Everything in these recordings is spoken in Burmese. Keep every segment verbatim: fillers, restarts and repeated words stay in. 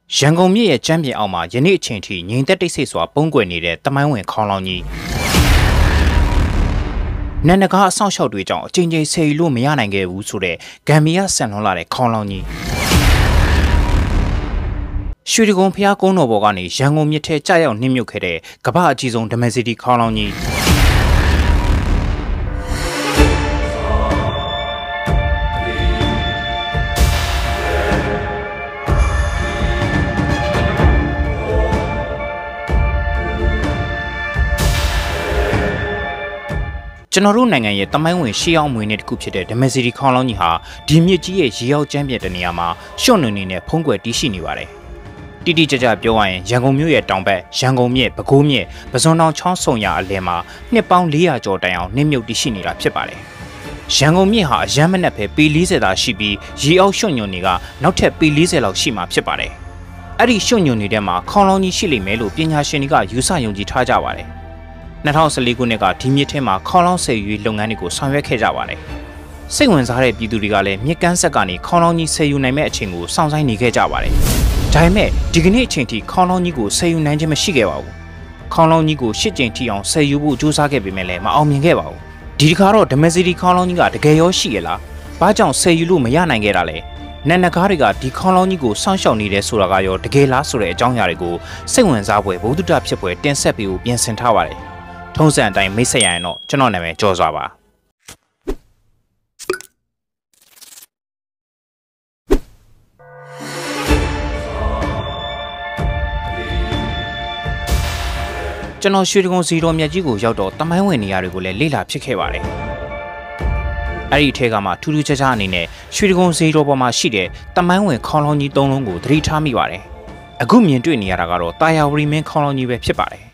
ရန်ကုန်မြို့ရဲ့ကျမ်းပြင်အောက်မှာယနေ့အချိန်ထိငြိမ်သက်တိတ်ဆိတ်စွာပုံကွယ်နေတဲ့တမိုင်းဝင်ခေါင်းလောင်းကြီးနန္ဒကားအဆောင်လျှောက်တွေကြောင့်အချိန်ချင်းဆယ်ယူလို့မရနိုင်ခဲ့ဘူးဆိုတဲ့ဂမ်ဘီယာဆန်လွန်လာတဲ့ခေါင်းလောင်းကြီးရွှေတကုံဖျားကုန်းတော်ပေါ်ကနေရန်ကုန်မြစ်ထဲကျရောက်နှင်းမြုပ်ခဲ့တဲ့ကမ္ဘာအကြီးဆုံးဓမ္မစီတီခေါင်းလောင်းကြီးကျွန်တော်တို့နိုင်ငံရဲ့တမိုင်းဝင်ရှေးအောင်မွေနဲ့တစ်ခုဖြစ်တဲ့ဓမ္မစီတီခေါင်းလောင်းကြီးဟာဒီမြစ်ကြီးရဲ့ရေရောက်ကျမ်းပြတဲ့နေရာမှာရှွန့်နေနေနဲ့ဖုံးကွယ်တည်ရှိနေပါတယ်။တိတိကျကျပြောရရင်ရန်ကုန်မြို့ရဲ့တောင်ဘက်ရန်ကုန်မြစ်ပဲခူးမြစ်ပဇွန်တောင်ချောင်းဆုံရအလယ်မှာနှစ်ပေါင်းလေးရာကျော်တိုင်အောင်နှင်းမြုပ်တည်ရှိနေတာဖြစ်ပါတယ်။ရန်ကုန်မြစ်ဟာအရမ်းမနက်ပဲပေလေးဆယ်သာရှိပြီးရေအောက်ရှွန့်ညွန်တွေကနောက်ထပ်ပေလေးဆယ်လောက်ရှိမှာဖြစ်ပါတယ်။အဲ့ဒီရှွန့်ညွန်တွေထဲမှာခေါင်းလောင်းကြီးရှိလိမ့်မယ်လို့ပညာရှင်တွေကယူဆယုံကြည်ထားကြပါတယ်။၂၀၁၄ခုနှစ်ကဒီမြစ်ထဲမှာခေါင်းလောင်းဆယ်ယူလုပ်ငန်းတွေကိုဆောင်ရွက်ခဲ့ကြပါတယ်။စိတ်ဝင်စားတဲ့ပြည်သူတွေကလည်းမြစ်ကမ်းဆက်ကနေခေါင်းလောင်းကြီးဆယ်ယူနိုင်မဲ့အချိန်ကိုစောင့်ဆိုင်းနေခဲ့ကြပါတယ်။ဒါပေမဲ့ဒီကနေ့အချိန်ထိခေါင်းလောင်းကြီးကိုဆယ်ယူနိုင်ခြင်းမရှိခဲ့ပါဘူး။ခေါင်းလောင်းကြီးကိုရှစ်ကြိမ်ထိအောင်ဆယ်ယူဖို့ကြိုးစားခဲ့ပေမဲ့လည်းမအောင်မြင်ခဲ့ပါဘူး။ဒီတစ်ခါတော့ဓမ္မစီတီခေါင်းလောင်းကြီးကတကယ်ရောရှိရလား။ဘာကြောင့်ဆယ်ယူလို့မရနိုင်ခဲ့တာလဲ။နန္ဒကားတွေကဒီခေါင်းလောင်းကြီးကိုစောင့်ရှောက်နေတဲ့ဆိုတာကရောတကယ်လားဆိုတဲ့အကြောင်းအရာတွေကိုစိတ်ဝင်စားဖွယ်ဘုဒ္ဓတဖြစ်ဖွယ်တင်ဆက်ပြီးပြင်ဆင်ထားပါတယ်။ထုံးစံအတိုင်းမိတ်ဆက်ရရင်တော့ကျွန်တော်နာမည်ကြော်စွာပါကျွန်တော်ရွှေတကုံစီတော်မြတ်ကြီးကိုရောက်တော့တမိုင်းဝင်နေရာတွေကိုလည်းလေ့လာဖြစ်ခဲ့ပါတယ်အဲ့ဒီထဲကမှထူးထူးခြားခြားအနေနဲ့ရွှေတကုံစီတော်ပေါ်မှာရှိတဲ့တမိုင်းဝင်ခေါင်းလောင်းကြီးသုံးလုံးကိုသတိထားမိပါတယ်အခုမြင်တွေ့နေရတာကတော့တာယာဝရီမင်းခေါင်းလောင်းကြီးပဲဖြစ်ပါတယ်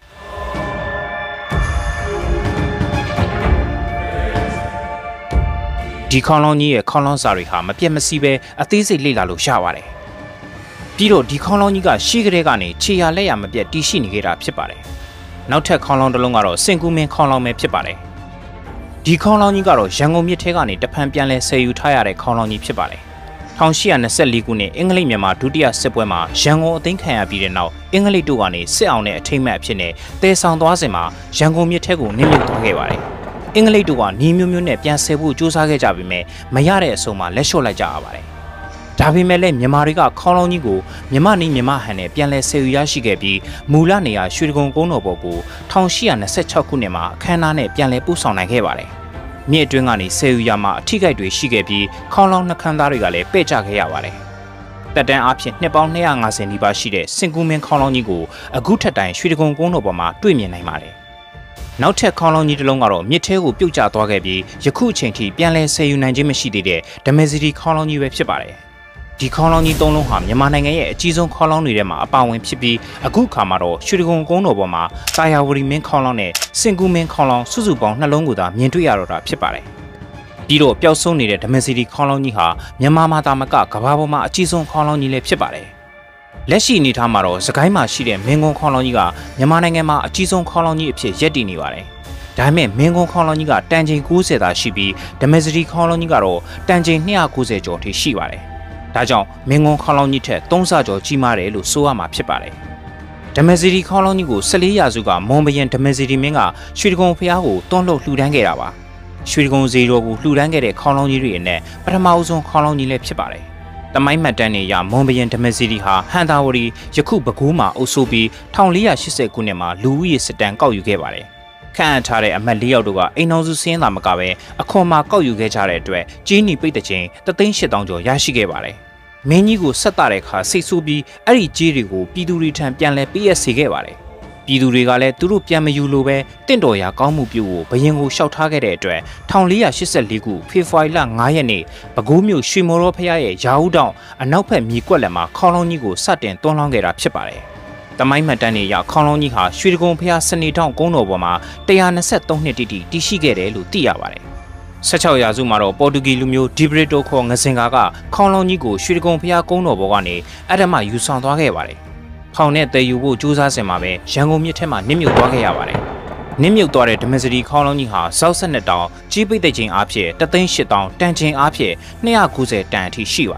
ဒီခေါင်းလောင်းကြီးရဲ့ခေါင်းလောင်းစာတွေဟာမပြတ်မစီးပဲအသေးစိတ်လေ့လာလို့ရပါတယ်။ပြီးတော့ဒီခေါင်းလောင်းကြီးကရှေးကလေးကနေခြေရလက်ရမပြတ်တည်ရှိနေခဲ့တာဖြစ်ပါတယ်။နောက်ထပ်ခေါင်းလောင်းတစ်လုံးကတော့စင်ကူမင်းခေါင်းလောင်းပဲဖြစ်ပါတယ်။ဒီခေါင်းလောင်းကြီးကတော့ရန်ကုန်မြစ်ထဲကနေတဖန်ပြန်လဲဆယ်ယူထားရတဲ့ခေါင်းလောင်းကြီးဖြစ်ပါတယ်။၁၈၂၄ခုနှစ်အင်္ဂလိပ်မြန်မာဒုတိယစစ်ပွဲမှာရန်ကုန်အသိမ်းခံရပြီးတဲ့နောက်အင်္ဂလိပ်တို့ကနေစစ်အောင်တဲ့အထိမ်းအမှတ်အဖြစ်နဲ့တဲဆောင်သွားစဉ်မှာရန်ကုန်မြစ်ထဲကိုနင်းမြုပ်သွားခဲ့ပါတယ်။အင်္ဂလိပ်တို့ကနီးမျိုးမျိုးနဲ့ပြန်ဆယ်ဖို့ကြိုးစားခဲ့ကြပေမဲ့မရတဲ့အဆုံးမှာလက်လျှော့လိုက်ကြရပါတယ်။ဒါပေမဲ့လည်းမြန်မာတွေကခေါင်းလောင်းကြီးကိုမြန်မာနီးမြန်မာဟန်နဲ့ပြန်လဲဆယ်ယူရရှိခဲ့ပြီးမူလနေရာရွှေတကုံကုန်းတော်ပေါ်ကို၁၈၂၆ခုနှစ်မှာအခမ်းအနားနဲ့ပြန်လဲပို့ဆောင်နိုင်ခဲ့ပါတယ်။မြစ်အတွင်းကနေဆယ်ယူရမှာအထိကိတွေရှိခဲ့ပြီးခေါင်းလောင်းနှခမ်းသားတွေကလည်းပဲ့ကျခဲ့ရပါတယ်။တက်တန်းအဖြစ်နှစ်ပေါင်း၂၅၀နီးပါးရှိတဲ့စင်ကူမင်းခေါင်းလောင်းကြီးကိုအခုထက်တိုင်ရွှေတကုံကုန်းတော်ပေါ်မှာတွေ့မြင်နိုင်ပါတယ်။နောက်ထပ်ခေါင်းလောင်းကြီးတစ်လုံးကတော့မြစ်ထဲကိုပြုတ်ကျသွားခဲ့ပြီးယခုအချိန်ထိပြန်လဲဆယ်ယူနိုင်ခြင်းမရှိသေးတဲ့ဓမ္မစီတီခေါင်းလောင်းကြီးပဲဖြစ်ပါတယ်။ဒီခေါင်းလောင်းကြီးသုံးလုံးဟာမြန်မာနိုင်ငံရဲ့အကြီးဆုံးခေါင်းလောင်းတွေထဲမှာအပါအဝင်ဖြစ်ပြီးအခုအခါမှာတော့ရွှေတကုံကုန်းတော်ပေါ်မှာတာယာဝရီမင်းခေါင်းလောင်းနဲ့စင်ကူမင်းခေါင်းလောင်းစုစုပေါင်းနှလုံးကိုသာမြင်တွေ့ရတော့တာဖြစ်ပါတယ်။ပြီးတော့ပျောက်ဆုံးနေတဲ့ဓမ္မစီတီခေါင်းလောင်းကြီးဟာမြန်မာမှာသာမကကမ္ဘာပေါ်မှာအကြီးဆုံးခေါင်းလောင်းကြီးလည်းဖြစ်ပါတယ်။လက်ရှိအနေထားမှာတော့စကိုင်းမှာရှိတဲ့မင်းကုန်းခေါင်းလောင်းကြီးကမြန်မာနိုင်ငံမှာအကြီးဆုံးခေါင်းလောင်းကြီးအဖြစ်ရပ်တည်နေပါတယ်။ဒါပေမဲ့မင်းကုန်းခေါင်းလောင်းကြီးကတန်ချိန်၉၀သာရှိပြီးဓမ္မစီတီခေါင်းလောင်းကြီးကတော့တန်ချိန်၂၉၀ကျော်ထိရှိပါတယ်။ဒါကြောင့်မင်းကုန်းခေါင်းလောင်းကြီးထက်သုံးဆကျော်ကြီးမားတယ်လို့ဆိုရမှာဖြစ်ပါတယ်။ဓမ္မစီတီခေါင်းလောင်းကြီးကို၁၄ရာစုကမွန်ဘယံဓမ္မစီတီမင်းကရွှေတကုံဖျားကိုတွန်းလှုပ်လှူဒန်းခဲ့တာပါ။ရွှေတကုံဇေတော်ကိုလှူဒန်းခဲ့တဲ့ခေါင်းလောင်းကြီးတွေနဲ့ပထမအဆုံးခေါင်းလောင်းကြီးလည်းဖြစ်ပါတယ်။တမိုင်းမှတ်တမ်းတွေအရမွန်ဘယံဓမ္မစီတီဟာဟန်တာဝရီယခုပဲခူးမှာအုပ်စိုးပြီး၁၄၈၀ခုနှစ်မှာလူဦးရေစတန်ကောက်ယူခဲ့ပါတယ်။ခန့်အပ်ထားတဲ့အမတ်၄ယောက်တို့ကအိမ်တော်စုစင်းသာမကပဲအခွန်မှာကောက်ယူခဲ့ကြတဲ့အတွက်ကြီးနီပိတ်တဲ့ချင်းတသိန်း၈တောင်ကျော်ရရှိခဲ့ပါတယ်။မင်းကြီးကိုဆက်တာတဲ့အခါစိတ်ဆိုးပြီးအဲ့ဒီကြီးတွေကိုပြည်သူတွေထံပြန်လဲပေးရစေခဲ့ပါတယ်။ပြည်သူတွေကလည်းသူတို့ပြန်မယူလို့ပဲတင့်တော်ရာကောင်းမှုပြုကိုဘယင်ကိုရှောက်ထားခဲ့တဲ့အတွက်၁၄၈၄ခုဖေဖော်ဝါရီလ၅ရက်နေ့ပဲခူးမြို့ရွှေမော်တော်ဖရားရဲ့ရာဦးတောင်အနောက်ဘက်မြေကွက်လက်မှာခေါင်းလောင်းကြီးကိုစတင်တွန်းလောင်းခဲ့တာဖြစ်ပါတယ်။တမိုင်းမှတ်တမ်းတွေအရခေါင်းလောင်းကြီးဟာရွှေတကုံဖရားစနေတောင်ကုန်းတော်ပေါ်မှာ၁၂၃နှစ်တိတိတည်ရှိခဲ့တယ်လို့သိရပါတယ်။၁၆ရာစုမှာတော့ပေါ်တူဂီလူမျိုးဒီဘရတိုခေါ်ငစင်ကာကခေါင်းလောင်းကြီးကိုရွှေတကုံဖရားကုန်းတော်ပေါ်ကနေအဓမ္မယူဆောင်သွားခဲ့ပါတယ်။ဖောင်နဲ့တည်ယူဖို့ကြိုးစားစင်မှာပဲရန်ကုန်မြစ်ထဲမှာနစ်မြုပ်သွားခဲ့ရပါတယ်။နစ်မြုပ်သွားတဲ့ဓမ္မစီတီခေါင်းလောင်းကြီးဟာဇောက်၁၂တောင်ကြီးပိတ်သိချင်းအားဖြင့်တသိန်း၈တောင်တန်ချိန်အားဖြင့်၂၉၀တန်အထိရှိပါတယ်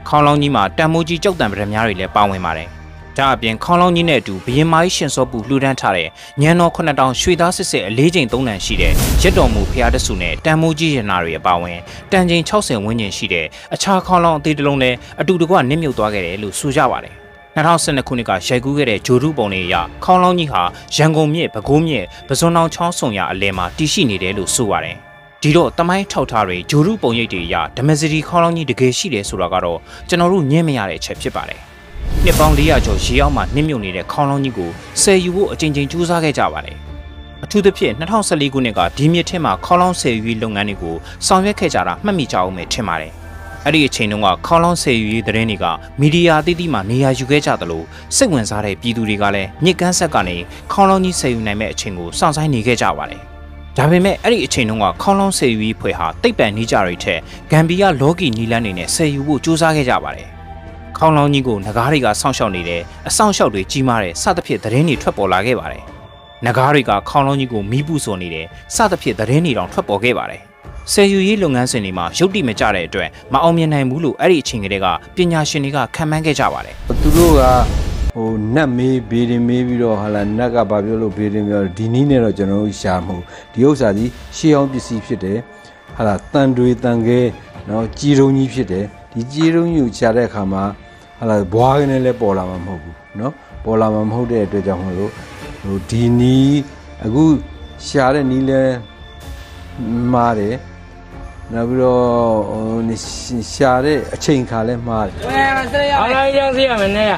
ခေါင်းလောင်းကြီးမှာတန်မိုးကြီးကြောက်တံပရများတွေလည်းပါဝင်ပါတယ်။ဒါအပြင်ခေါင်းလောင်းကြီးနဲ့အတူဘရင်မကြီးရှင်စောပူလှူဒန်းထားတဲ့ညံတော်ခုနှစ်တောင်ရွှေသားစစ်စစ်အလေးချိန်သုံးတန်ရှိတဲ့ရက်တော်မူဖျားတဆူနဲ့တန်မိုးကြီးရနာတွေအပါဝင်တန်ချိန်၆၀ဝန်းကျင်ရှိတဲ့အခြားခေါင်းလောင်းအသေးတလုံးလည်းအတူတကွနစ်မြုပ်သွားခဲ့တယ်လို့ဆိုကြပါတယ်။၂၀၁၂ခုနှစ်ကရိုက်ကူးခဲ့တဲ့ဂျိုဒုပုံတွေအရခေါင်းလောင်းကြီးဟာရန်ကုန်မြစ်ပဲခူးမြစ်ပဇွန်တောင်ချောင်းဆုံရအလဲမှာတည်ရှိနေတယ်လို့ဆိုပါတယ်။ဒီတော့တမိုင်းထောက်ထားတွေဂျိုဒုပုံရိပ်တွေအရဓမ္မစရီခေါင်းလောင်းကြီးတကယ်ရှိတယ်ဆိုတာကတော့ကျွန်တော်တို့ညင်းမရတဲ့အချက်ဖြစ်ပါတယ်။နှစ်ပေါင်း၄ရာကျော်ရေအောက်မှာနှိမ့်မြုပ်နေတဲ့ခေါင်းလောင်းကြီးကိုဆယ်ယူဖို့အကြိမ်ကြိမ်ကြိုးစားခဲ့ကြပါတယ်။အထူးသဖြင့်၂၀၁၄ခုနှစ်ကဒီမြစ်ထဲမှာခေါင်းလောင်းဆယ်ယူရေးလုပ်ငန်းတွေကိုဆောင်ရွက်ခဲ့ကြတာမှတ်မိကြအောင်ပဲထင်ပါတယ်။အဲ့ဒီအချိန်တုန်းကခေါင်းလောင်းဆယ်ယူရေးသတင်းတွေကမီဒီယာအသီးသီးမှာနေရာယူခဲ့ကြသလိုစိတ်ဝင်စားတဲ့ပြည်သူတွေကလည်းမြစ်ကမ်းဆက်ကနေခေါင်းလောင်းကြီးဆယ်ယူနိုင်မဲ့အချိန်ကိုစောင့်ဆိုင်းနေခဲ့ကြပါတယ်။ဒါပေမဲ့အဲ့ဒီအချိန်တုန်းကခေါင်းလောင်းဆယ်ယူရေးဖွဲ့ဟာတိတ်ပံနေကြတွေထက်ဂမ်ဘီယာလော်ကီနီလန်းနေနဲ့ဆယ်ယူဖို့စူးစမ်းခဲ့ကြပါတယ်။ခေါင်းလောင်းကြီးကိုနဂါးတွေကစောင့်ရှောက်နေတယ်အဆောင်ရှောက်တွေကြီးမားတဲ့စသဖြင့်သတင်းတွေထွက်ပေါ်လာခဲ့ပါတယ်။နဂါးတွေကခေါင်းလောင်းကြီးကိုမီးပူဆိုနေတယ်စသဖြင့်သတင်းတွေတောင်ထွက်ပေါ်ခဲ့ပါတယ်။ဆယ်ယူရေးလုပ်ငန်းစဉ်တွေမှာရုပ်တိမကျတဲ့အတွက်မအောင်မြင်နိုင်ဘူးလို့အဲ့ဒီအချိန်ကလေးကပညာရှင်တွေကခံမှန်းခဲ့ကြပါတယ်။သူတို့ကဟိုနတ်မေးဘေးရင်မေးပြီးတော့ဟာလာနတ်ကဘာပြောလို့ဘေးရင်ပြောဒီနည်းနဲ့တော့ကျွန်တော်တို့ရှာမှုဒီဥစ္စာကြီးရှေးအောင်ပစ္စည်းဖြစ်တယ်ဟာလာတန်တွေတန်ခဲနော်ကြီးတုံးကြီးဖြစ်တယ်ဒီကြီးတုံးကြီးကိုရှာတဲ့အခါမှာဟာလာဘွားကနေလည်းပေါ်လာမှာမဟုတ်ဘူးနော်ပေါ်လာမှာမဟုတ်တဲ့အတွက်ကြောင့်မလို့ဟိုဒီနီးအခုရှာတဲ့နီးလဲမားတယ်နောက်ပြီးတော့ဟိုရှာတဲ့အချိန်ခါလဲမှားတယ်အားလုံးရောက်စီရမယ်နဲ့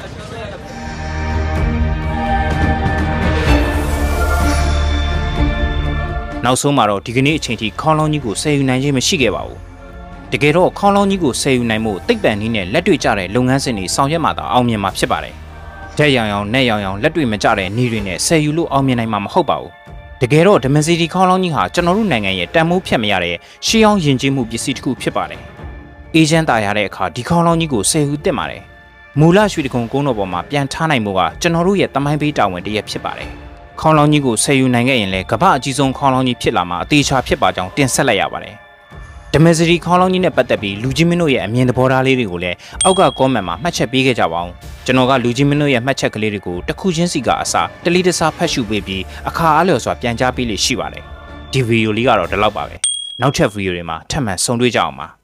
နောက်ဆုံးမှာတော့ဒီကနေ့အချိန်ထိခေါင်းလောင်းကြီးကိုဆယ်ယူနိုင်ခြင်းမရှိခဲ့ပါဘူးတကယ်တော့ခေါင်းလောင်းကြီးကိုဆယ်ယူနိုင်မှုတိတ်ပံနည်းနဲ့လက်တွေ့ကျတဲ့လုပ်ငန်းစဉ်တွေဆောင်ရွက်မှသာအောင်မြင်မှာဖြစ်ပါတယ်ဓာတ်ရောင်ရောင်နဲ့ရောင်ရောင်လက်တွေ့မကျတဲ့နည်းတွေနဲ့ဆယ်ယူလို့အောင်မြင်နိုင်မှာမဟုတ်ပါဘူးတကယ်တော့ဓမ္မစီတီခေါင်းလောင်းကြီးဟာကျွန်တော်တို့နိုင်ငံရဲ့တန်မိုးဖြတ်မရတဲ့ရှေးအောင်ယဉ်ကျေးမှုပစ္စည်းတစ်ခုဖြစ်ပါတယ်အေဂျင့်တာရတဲ့အခါဒီခေါင်းလောင်းကြီးကိုဆယ်ယူသင့်ပါတယ်မူလရွှေတကုံကုန်းတော်ပေါ်မှာပြန်ထားနိုင်မှုကကျွန်တော်တို့ရဲ့တမိုင်းပေးတာဝန်တရက်ဖြစ်ပါတယ်ခေါင်းလောင်းကြီးကိုဆယ်ယူနိုင်ခဲ့ရင်လည်းကမ္ဘာအကြီးဆုံးခေါင်းလောင်းကြီးဖြစ်လာမှာအသေးချာဖြစ်ပါကြောင်းတင်ဆက်လိုက်ရပါတယ်ဓမ္မစရီခေါင်းလောင်းကြီးနဲ့ပတ်သက်ပြီးလူကြီးမင်းတို့ရဲ့အမြင်သဘောထားလေးတွေကိုလည်းအောက်က comment မှာမှတ်ချက်ပေးခဲ့ကြပါအောင်ကျွန်တော်ကလူကြီးမင်းတို့ရဲ့မှတ်ချက်ကလေးတွေကိုတစ်ခုချင်းစီကအစားတလီတစားဖတ်ရှုပေးပြီးအခါအားလျော်စွာပြန်ကြားပေးလိရှိပါတယ်ဒီဗီဒီယိုလေးကတော့ဒီလောက်ပါပဲနောက်ထပ်ဗီဒီယိုတွေမှာထပ်မံဆုံတွေ့ကြအောင်ပါ